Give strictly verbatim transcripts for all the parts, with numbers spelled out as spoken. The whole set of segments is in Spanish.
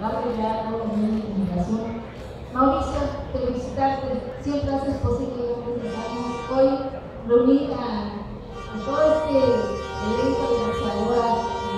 darle ya a los medios de comunicación. Mauricio, felicitarte, siempre haces posible que presentamos hoy reunir a, a todo este elenco de lanzadoras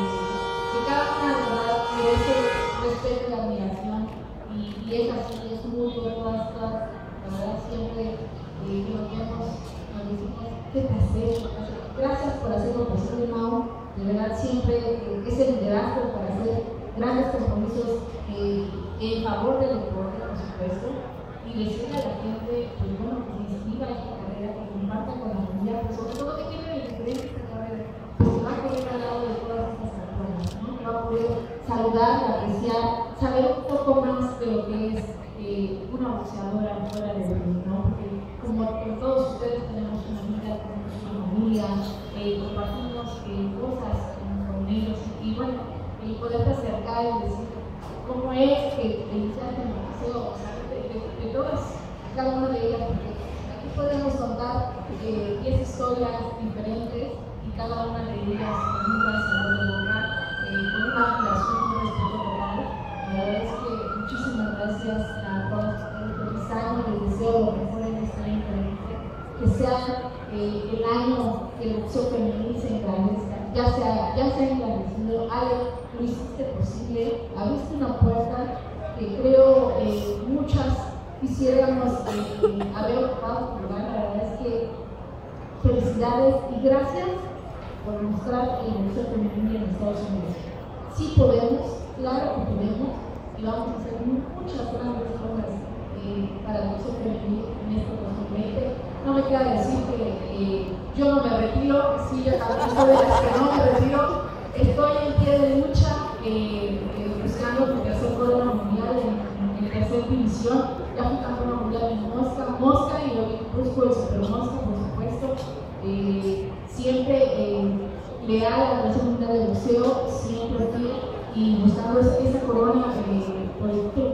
que cada una de verdad merece respeto y admiración, y, y es así, es muy bueno esto, la verdad siempre eh, que nos vemos, nos decimos, qué placer, gracias por hacerlo posible, Mau, de verdad siempre eh, ese liderazgo para hacer grandes compromisos eh, en favor del deporte, por supuesto, y decirle a la gente, pues bueno, que se inscriba a esta carrera, que comparta con la comunidad, pero sobre todo que tiene de diferente esta carrera, pues se va a poder al lado de todas estas personas, ¿no? Que va a poder saludar, apreciar, saber un poco más de lo que es eh, una boxeadora fuera del ring, ¿no? Porque como con todos ustedes tenemos una vida, tenemos una familia, eh, compartimos eh, cosas con, con ellos, y bueno, el poderte acercar y decir cómo es que te iniciaste en el boxeo, o sea, de, de, de todas, cada una de ellas, porque aquí podemos contar eh, diez historias diferentes y cada una de ellas con un gran sabor de boca, eh, con una relación y un respeto total. La verdad es que muchísimas gracias a todos ustedes, feliz año, les deseo lo mejor en este año veinte, que sea eh, el año que el boxeo femenil se engrandezca, ya sea, ya sea engrandecido. Ale, lo hiciste posible, abriste una puerta que creo eh, muchas quisiéramos eh, haber ocupado tu lugar. La verdad es que felicidades y gracias por mostrar el boxeo femenino en Estados Unidos. Sí podemos, claro que podemos, y vamos a hacer muchas grandes cosas eh, para el boxeo femenino en este dos mil veinte. No me queda decir que eh, yo no me retiro, sí, yo también soy de las que no me retiro. Estoy en pie de lucha, eh, eh, buscando el tercer corona mundial en, en, en tercera división. Ya fui campeona mundial en Mosca, Mosca y hoy busco el Super Mosca, por supuesto. Eh, siempre eh, leal a la Federación Mundial de Boxeo, siempre fiel y buscando esa, esa corona eh, por el club.